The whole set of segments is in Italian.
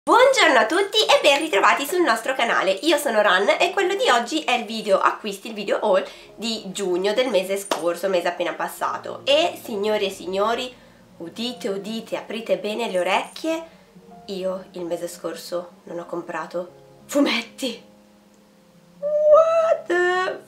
Buongiorno a tutti e ben ritrovati sul nostro canale. Io sono Ran e quello di oggi è il video acquisti, il video haul di giugno del mese scorso, mese appena passato. E signori e signori, udite udite, aprite bene le orecchie, io il mese scorso non ho comprato fumetti. What?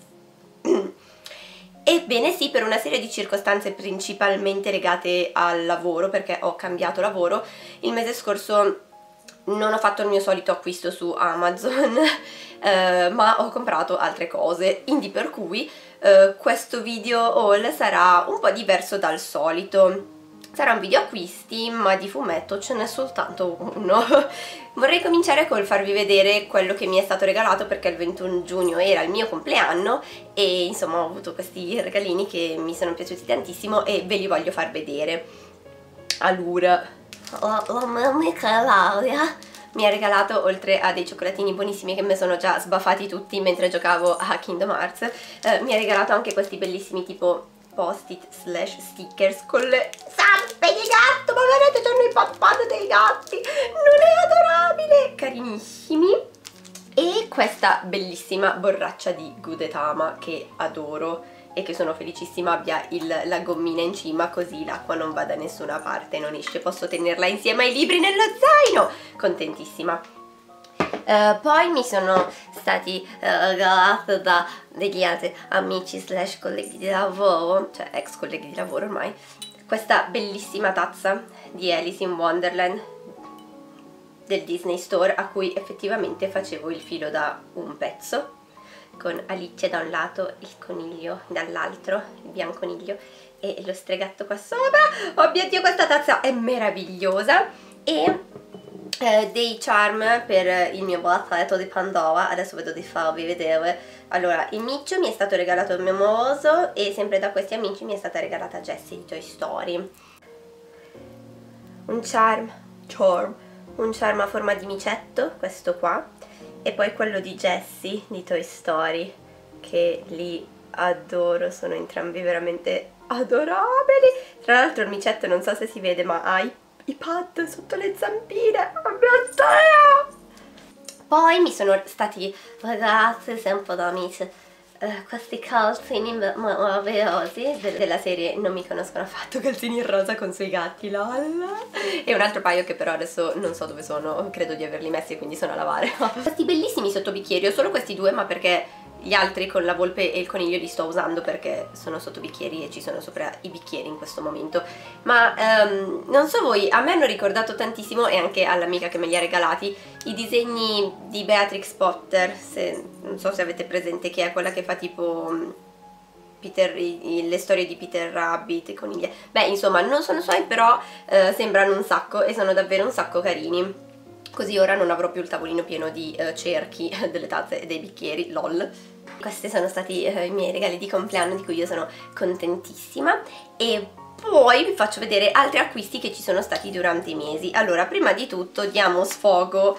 Ebbene sì, per una serie di circostanze principalmente legate al lavoro, perché ho cambiato lavoro. Il mese scorso non ho fatto il mio solito acquisto su Amazon, ma ho comprato altre cose, quindi per cui questo video haul sarà un po' diverso dal solito. Sarà un video acquisti, ma di fumetto ce n'è soltanto uno. Vorrei cominciare col farvi vedere quello che mi è stato regalato, perché il 21 giugno era il mio compleanno e insomma ho avuto questi regalini che mi sono piaciuti tantissimo e ve li voglio far vedere. Allora, la mia amica Laura mi ha regalato, oltre a dei cioccolatini buonissimi che mi sono già sbaffati tutti mentre giocavo a Kingdom Hearts, mi ha regalato anche questi bellissimi tipo post-it slash stickers con le zampe di gatto. Ma vedete, c'hanno i pappato dei gatti, non è adorabile? Carinissimi. E questa bellissima borraccia di Gudetama che adoro e che sono felicissima abbia la gommina in cima, così l'acqua non va da nessuna parte, non esce, posso tenerla insieme ai libri nello zaino, contentissima. Poi mi sono stati regalati da degli altri amici slash colleghi di lavoro, cioè ex colleghi di lavoro ormai, questa bellissima tazza di Alice in Wonderland del Disney Store, a cui effettivamente facevo il filo da un pezzo, con Alice da un lato, il coniglio dall'altro, il bianconiglio e lo stregatto qua sopra. Oh mio Dio, questa tazza è meravigliosa. E dei charm per il mio braccialetto di Pandora, adesso vedo di farvi vedere. Allora, il miccio mi è stato regalato il mio amoroso e sempre da questi amici mi è stata regalata Jessie di Toy Story. Un charm a forma di micetto, questo qua, e poi quello di Jessie di Toy Story, che li adoro, sono entrambi veramente adorabili. Tra l'altro il micetto non so se si vede, ma ha i pad sotto le zampine, oh mio Dio! Poi mi sono stati regalati sempre da amici questi calzini meravigliosi della serie Non mi conoscono affatto, calzini in rosa con suoi gatti, lol. E un altro paio che però adesso non so dove sono, credo di averli messi, quindi sono a lavare. Questi bellissimi sottobicchieri, ho solo questi due, ma perché gli altri con la volpe e il coniglio li sto usando perché sono sottobicchieri e ci sono sopra i bicchieri in questo momento. Ma non so voi, a me hanno ricordato tantissimo, e anche all'amica che me li ha regalati, i disegni di Beatrix Potter, non so se avete presente, che è quella che fa tipo le storie di Peter Rabbit e coniglie. Beh, insomma, non sono suoi, però sembrano un sacco e sono davvero un sacco carini. Così ora non avrò più il tavolino pieno di cerchi delle tazze e dei bicchieri, lol. Questi sono stati i miei regali di compleanno, di cui io sono contentissima. E poi vi faccio vedere altri acquisti che ci sono stati durante i mesi. Allora, prima di tutto diamo sfogo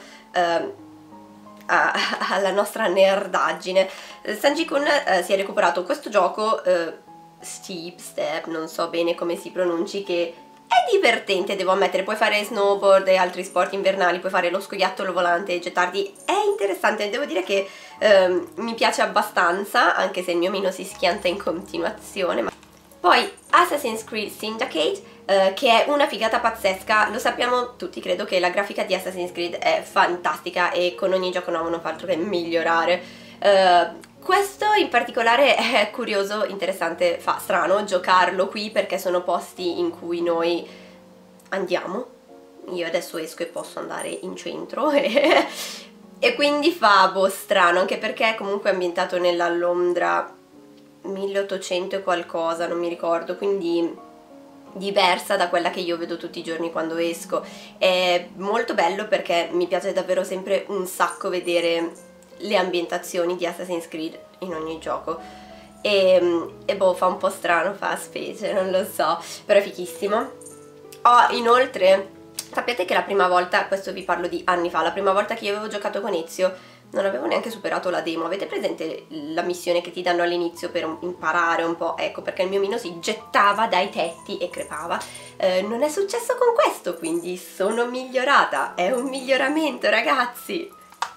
alla nostra nerdaggine. Sanji-kun si è recuperato questo gioco Steep Step, non so bene come si pronunci, che è divertente, devo ammettere. Puoi fare snowboard e altri sport invernali, puoi fare lo scoiattolo volante e gettarti, è interessante, devo dire che mi piace abbastanza, anche se il mio omino si schianta in continuazione. Poi Assassin's Creed Syndicate, che è una figata pazzesca. Lo sappiamo tutti, credo, che la grafica di Assassin's Creed è fantastica e con ogni gioco nuovo non fa altro che migliorare. Questo in particolare è curioso, interessante, fa strano giocarlo qui perché sono posti in cui noi andiamo. Io adesso esco e posso andare in centro e quindi fa strano, anche perché è comunque ambientato nella Londra 1800 e qualcosa, non mi ricordo, quindi diversa da quella che io vedo tutti i giorni quando esco. È molto bello perché mi piace davvero sempre un sacco vedere le ambientazioni di Assassin's Creed in ogni gioco e boh, fa un po' strano, fa specie, non lo so, però è fichissimo. Ho inoltre Sapete che la prima volta, questo vi parlo di anni fa, la prima volta che io avevo giocato con Ezio non avevo neanche superato la demo. Avete presente la missione che ti danno all'inizio per imparare un po'? Ecco, perché il mio omino si gettava dai tetti e crepava. Non è successo con questo, quindi sono migliorata. È un miglioramento, ragazzi.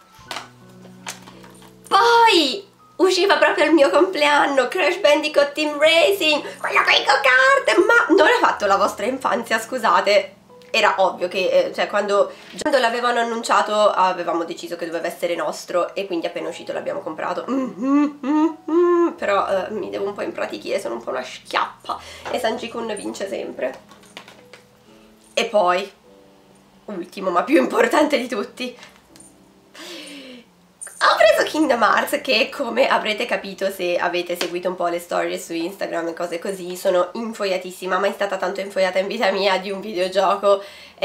Poi usciva proprio il mio compleanno, Crash Bandicoot Team Racing, quello con i go-kart, ma non ha fatto la vostra infanzia, scusate. Era ovvio che, cioè, quando l'avevano annunciato avevamo deciso che doveva essere nostro e quindi appena uscito l'abbiamo comprato. Però mi devo un po' impratichire, sono un po' una schiappa e Sanji-kun vince sempre. E poi, ultimo ma più importante di tutti, ho preso Kingdom Hearts, che come avrete capito se avete seguito un po' le storie su Instagram e cose così, sono infoiatissima, mai stata tanto infoiata in vita mia di un videogioco.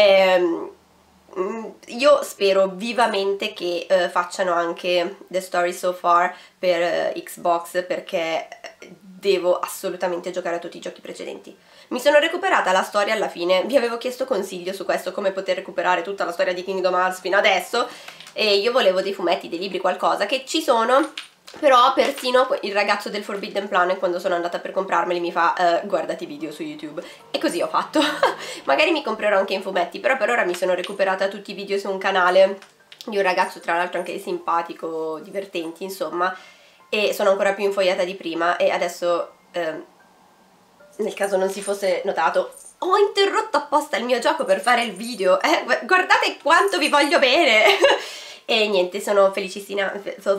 Io spero vivamente che facciano anche The Story So Far per Xbox, perché devo assolutamente giocare a tutti i giochi precedenti. Mi sono recuperata la storia alla fine, vi avevo chiesto consiglio su questo, come poter recuperare tutta la storia di Kingdom Hearts fino adesso, e io volevo dei fumetti, dei libri, qualcosa, che ci sono, però persino il ragazzo del Forbidden Planet, quando sono andata per comprarmeli, mi fa guardati video su YouTube, e così ho fatto. Magari mi comprerò anche in fumetti, però per ora mi sono recuperata tutti i video su un canale di un ragazzo, tra l'altro anche simpatico, divertenti, insomma, e sono ancora più infoiata di prima. E adesso, nel caso non si fosse notato, ho interrotto apposta il mio gioco per fare il video, guardate quanto vi voglio bene! E niente, sono felicissima,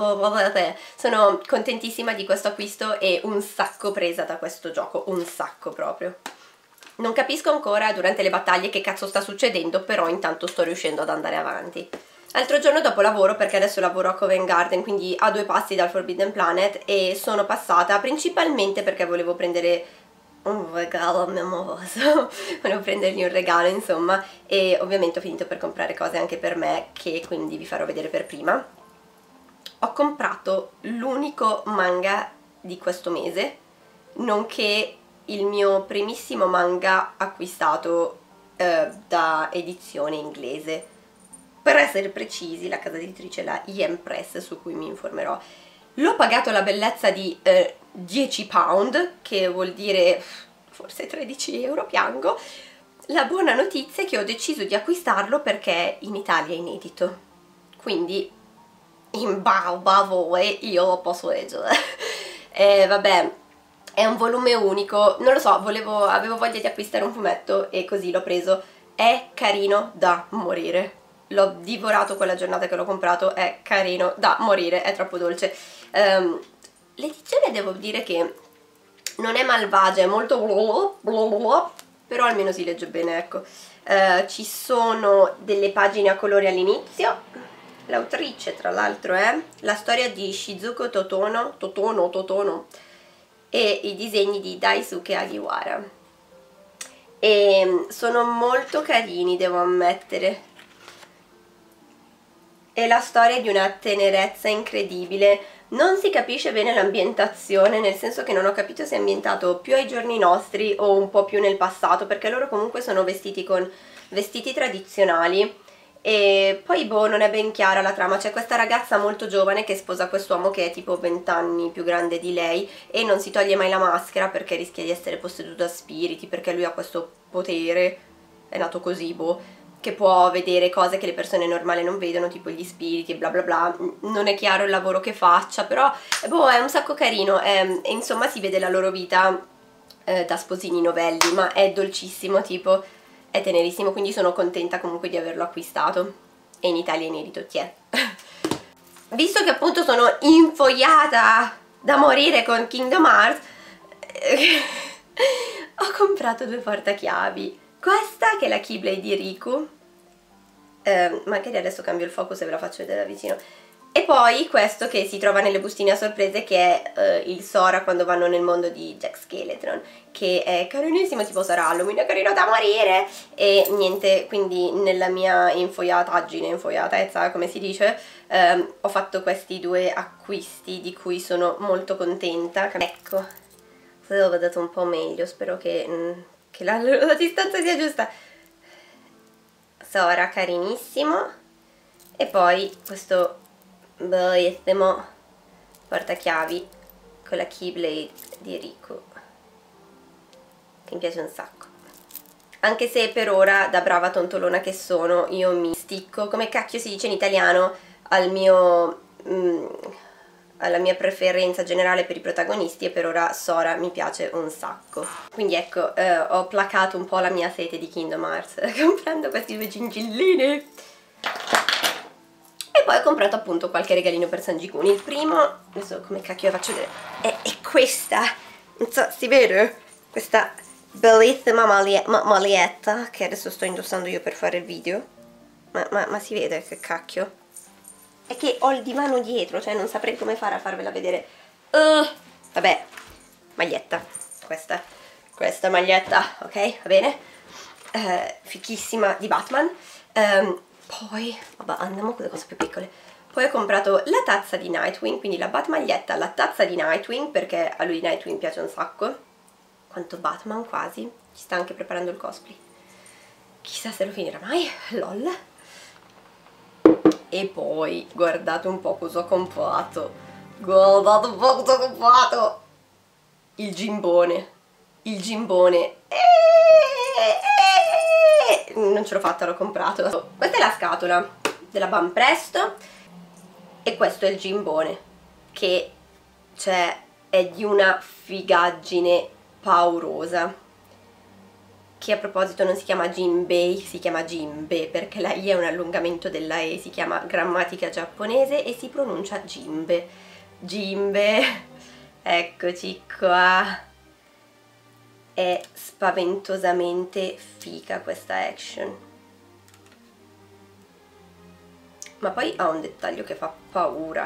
sono contentissima di questo acquisto e un sacco presa da questo gioco, un sacco proprio. Non capisco ancora durante le battaglie che cazzo sta succedendo, però intanto sto riuscendo ad andare avanti. L'altro giorno dopo lavoro, perché adesso lavoro a Covent Garden, quindi a 2 passi dal Forbidden Planet, e sono passata principalmente perché volevo prendere un regalo a mio amoroso, volevo prendergli un regalo, insomma, e ovviamente ho finito per comprare cose anche per me, che quindi vi farò vedere per prima. Ho comprato l'unico manga di questo mese, nonché il mio primissimo manga acquistato da edizione inglese. Per essere precisi, la casa editrice è la Yen Press, su cui mi informerò. L'ho pagato la bellezza di 10 pound, che vuol dire forse 13 euro, piango. La buona notizia è che ho deciso di acquistarlo perché in Italia è inedito, quindi in barba a voi io lo posso leggere. Vabbè, è un volume unico, non lo so, avevo voglia di acquistare un fumetto e così l'ho preso. È carino da morire, l'ho divorato quella giornata che l'ho comprato, è carino da morire, è troppo dolce. L'edizione devo dire che non è malvagia, è molto però almeno si legge bene, ecco. Ci sono delle pagine a colori all'inizio. L'autrice tra l'altro è la storia di Shizuko Totono e i disegni di Daisuke Agiwara, e sono molto carini, devo ammettere. È la storia di una tenerezza incredibile. Non si capisce bene l'ambientazione, nel senso che non ho capito se è ambientato più ai giorni nostri o un po' più nel passato, perché loro comunque sono vestiti con vestiti tradizionali. E poi boh, non è ben chiara la trama. C'è questa ragazza molto giovane che sposa quest'uomo che è tipo 20 anni più grande di lei e non si toglie mai la maschera perché rischia di essere posseduto da spiriti, perché lui ha questo potere, è nato così, boh, che può vedere cose che le persone normali non vedono, tipo gli spiriti e bla bla bla. Non è chiaro il lavoro che faccia, però boh, è un sacco carino, e insomma si vede la loro vita da sposini novelli, ma è dolcissimo, tipo, è tenerissimo, quindi sono contenta comunque di averlo acquistato. E in Italia è inedito, ti è. Visto che appunto sono infoiata da morire con Kingdom Hearts, ho comprato 2 portachiavi. Questa che è la Keyblade di Riku, magari adesso cambio il focus e ve la faccio vedere da vicino, e poi questo che si trova nelle bustine a sorprese, che è il Sora quando vanno nel mondo di Jack Skeleton, che è carinissimo, tipo sarà Halloween, è carino da morire. E niente, quindi nella mia infoiatezza, come si dice, ho fatto questi 2 acquisti di cui sono molto contenta. Ecco, se lo vedete un po' meglio, spero che la distanza sia giusta. Sora carinissimo, e poi questo bellissimo portachiavi con la Keyblade di Riku, che mi piace un sacco. Anche se per ora, da brava tontolona che sono, io mi sticco, come cacchio si dice in italiano, al mio... alla mia preferenza generale per i protagonisti, e per ora Sora mi piace un sacco. Quindi ecco, ho placato un po' la mia sete di Kingdom Hearts comprando questi due gingillini. E poi ho comprato appunto qualche regalino per Sanji-kun. Il primo, adesso come cacchio la faccio vedere, è questa, non so, si vede? Questa bellissima maglietta che adesso sto indossando io per fare il video. Ma si vede che cacchio? È che ho il divano dietro, cioè non saprei come fare a farvela vedere. Vabbè, maglietta, questa maglietta, ok, va bene? Fichissima, di Batman. Poi, vabbè, andiamo con le cose più piccole. Poi ho comprato la tazza di Nightwing, quindi la Batmaglietta, la tazza di Nightwing, perché a lui Nightwing piace un sacco. Quanto Batman quasi, ci sta anche preparando il cosplay. Chissà se lo finirà mai, lol. E poi guardate un po' cosa ho comprato. Guardate un po' cosa ho comprato. Il gimbone. Il gimbone. Non ce l'ho fatta, l'ho comprato. Questa è la scatola della Banpresto. E questo è il gimbone, che cioè è di una figaggine paurosa. Che a proposito non si chiama Jinbei, si chiama Jinbe, perché la I è un allungamento della E, si chiama grammatica giapponese e si pronuncia Jinbe. Jinbe, eccoci qua. È spaventosamente figa questa action. Ma poi ha un dettaglio che fa paura.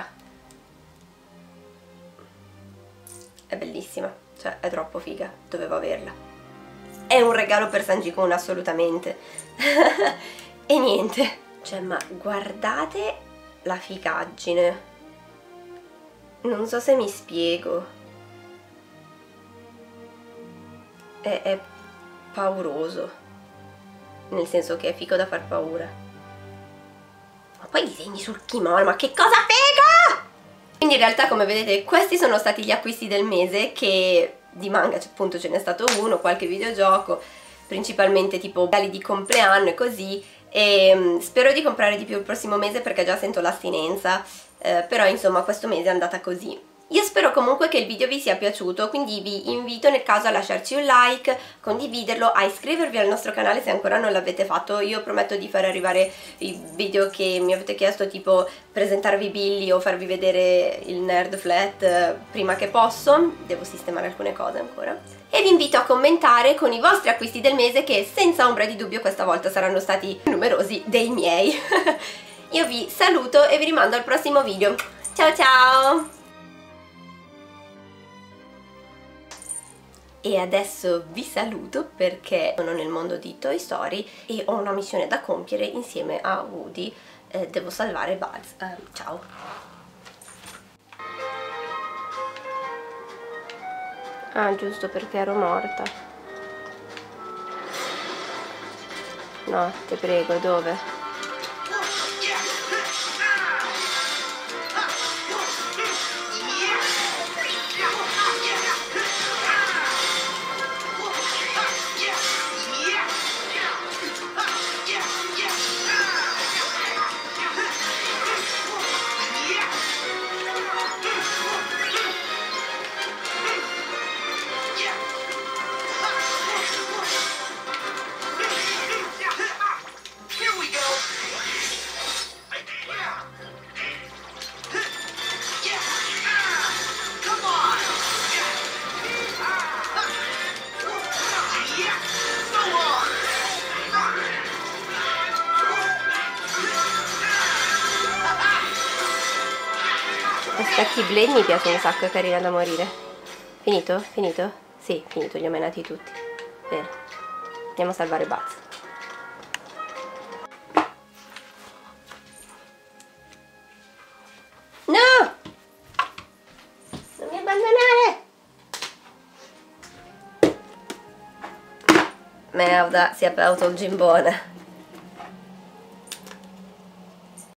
È bellissima, cioè è troppo figa, dovevo averla. È un regalo per Sanji-kun assolutamente. E niente, cioè, ma guardate la figaggine, non so se mi spiego, è pauroso, nel senso che è figo da far paura. Ma poi i disegni sul kimono, ma che cosa figa! Quindi in realtà, come vedete, questi sono stati gli acquisti del mese, che di manga appunto ce n'è stato uno, qualche videogioco, principalmente tipo regali di compleanno e così, e spero di comprare di più il prossimo mese perché già sento l'astinenza, però insomma questo mese è andata così. Io spero comunque che il video vi sia piaciuto, quindi vi invito nel caso a lasciarci un like, condividerlo, a iscrivervi al nostro canale se ancora non l'avete fatto. Io prometto di far arrivare i video che mi avete chiesto, tipo presentarvi Billy o farvi vedere il Nerd Flat prima che posso. Devo sistemare alcune cose ancora. E vi invito a commentare con i vostri acquisti del mese, che senza ombra di dubbio questa volta saranno stati numerosi dei miei. Io vi saluto e vi rimando al prossimo video. Ciao ciao! E adesso vi saluto perché sono nel mondo di Toy Story e ho una missione da compiere insieme a Woody. Devo salvare Buzz. Ciao! Ah, giusto, perché ero morta. No, ti prego, dove? Questa Keyblade mi piace un sacco, è carina da morire. Finito? Finito? Sì, finito, li ho menati tutti. Bene, andiamo a salvare Buzz. No! Non mi abbandonare! Merda, si è aperto il gimbone.